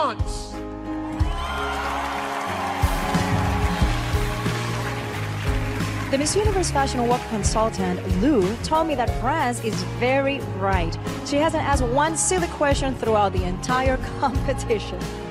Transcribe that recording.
response. The Miss Universe Fashion Walk consultant, Lou, told me that France is very bright. She hasn't asked one silly question throughout the entire competition.